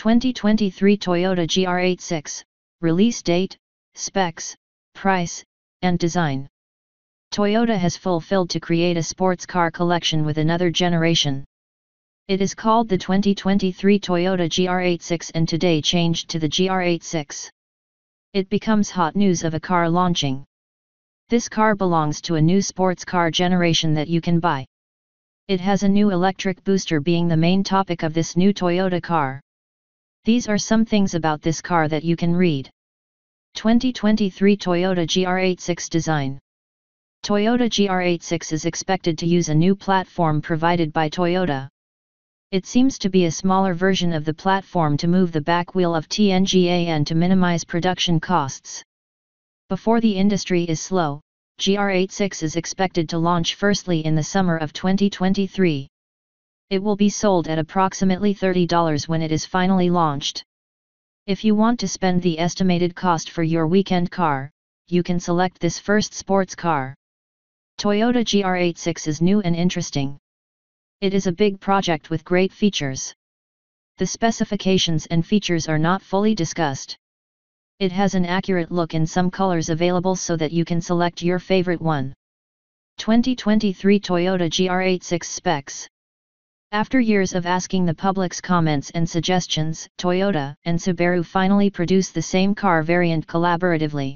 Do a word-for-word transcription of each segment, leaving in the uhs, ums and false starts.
twenty twenty-three Toyota G R eighty-six, release date, specs, price, and design. Toyota has fulfilled to create a sports car collection with another generation. It is called the twenty twenty-three Toyota G R eighty-six and today changed to the G R eighty-six. It becomes hot news of a car launching. This car belongs to a new sports car generation that you can buy. It has a new electric booster being the main topic of this new Toyota car. These are some things about this car that you can read. twenty twenty-three Toyota G R eighty-six design. Toyota G R eighty-six is expected to use a new platform provided by Toyota. It seems to be a smaller version of the platform to move the back wheel of T N G A and to minimize production costs. Before the industry is slow, G R eighty-six is expected to launch firstly in the summer of twenty twenty-three. It will be sold at approximately thirty dollars when it is finally launched. If you want to spend the estimated cost for your weekend car, you can select this first sports car. Toyota G R eighty-six is new and interesting. It is a big project with great features. The specifications and features are not fully discussed. It has an accurate look in some colors available so that you can select your favorite one. twenty twenty-three Toyota G R eighty-six specs. After years of asking the public's comments and suggestions, Toyota and Subaru finally produced the same car variant collaboratively.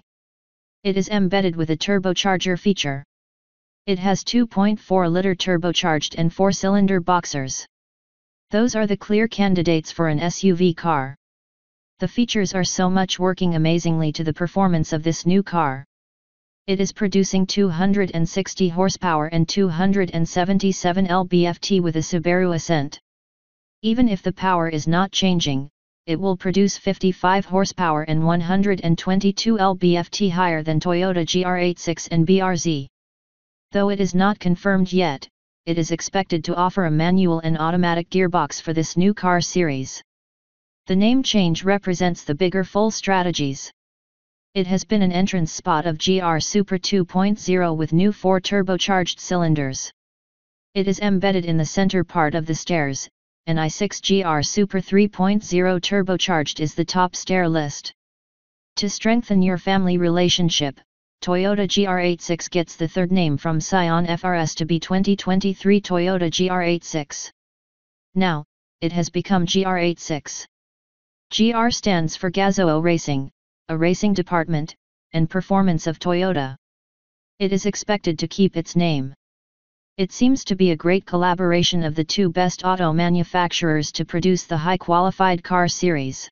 It is embedded with a turbocharger feature. It has two point four liter turbocharged and four cylinder boxers. Those are the clear candidates for an S U V car. The features are so much working amazingly to the performance of this new car. It is producing two hundred sixty horsepower and two hundred seventy-seven pound-feet with a Subaru Ascent. Even if the power is not changing, it will produce fifty-five horsepower and one hundred twenty-two pound-feet higher than Toyota G R eighty-six and B R Z. Though it is not confirmed yet, it is expected to offer a manual and automatic gearbox for this new car series. The name change represents the bigger full strategies. It has been an entrance spot of G R Super two point oh with new four turbocharged cylinders. It is embedded in the center part of the stairs, and i six G R Super three point oh turbocharged is the top stair list. To strengthen your family relationship, Toyota G R eighty-six gets the third name from Scion F R S to be twenty twenty-three Toyota G R eighty-six. Now, it has become G R eighty-six. G R stands for Gazoo Racing, a racing department, and performance of Toyota. It is expected to keep its name. It seems to be a great collaboration of the two best auto manufacturers to produce the high-qualified car series.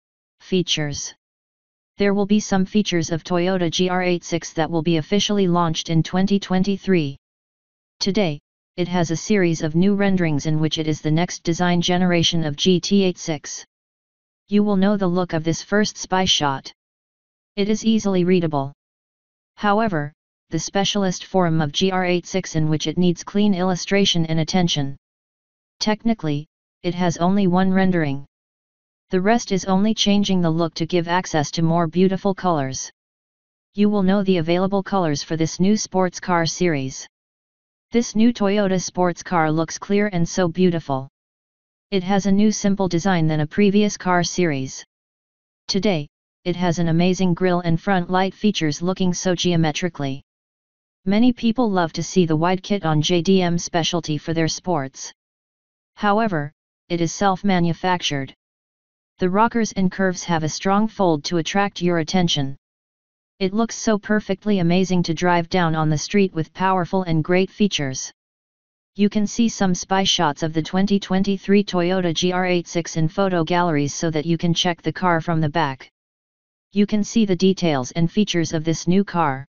Features. There will be some features of Toyota G R eighty-six that will be officially launched in twenty twenty-three. Today, it has a series of new renderings in which it is the next design generation of G T eighty-six. You will know the look of this first spy shot. It is easily readable. However, the specialist forum of G R eighty-six in which it needs clean illustration and attention. Technically, it has only one rendering. The rest is only changing the look to give access to more beautiful colors. You will know the available colors for this new sports car series. This new Toyota sports car looks clear and so beautiful. It has a new simple design than a previous car series. Today, it has an amazing grille and front light features looking so geometrically. Many people love to see the wide kit on J D M specialty for their sports. However, it is self-manufactured. The rockers and curves have a strong fold to attract your attention. It looks so perfectly amazing to drive down on the street with powerful and great features. You can see some spy shots of the twenty twenty-three Toyota G R eighty-six in photo galleries so that you can check the car from the back. You can see the details and features of this new car.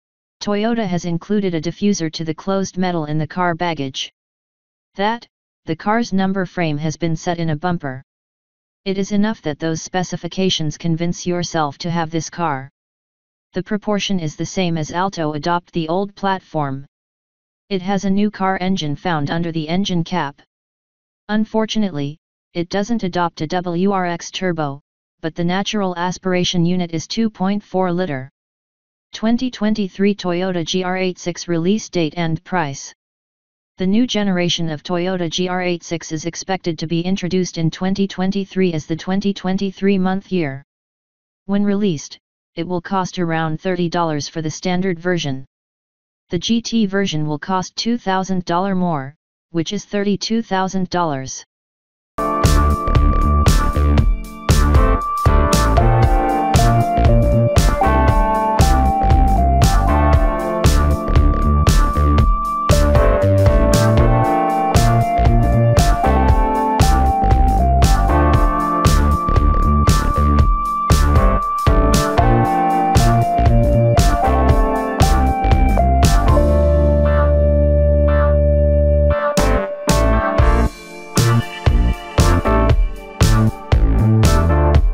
Toyota has included a diffuser to the closed metal in the car baggage. That, the car's number frame has been set in a bumper. It is enough that those specifications convince yourself to have this car. The proportion is the same as Alto adopt the old platform. It has a new car engine found under the engine cap. Unfortunately, it doesn't adopt a W R X turbo, but the natural aspiration unit is two point four liter. twenty twenty-three Toyota G R eighty-six release date and price. The new generation of Toyota G R eighty-six is expected to be introduced in twenty twenty-three as the twenty twenty-three month year. When released, it will cost around thirty dollars for the standard version. The G T version will cost two thousand dollars more, which is thirty-two thousand dollars.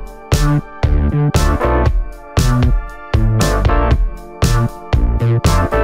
We'll be right back.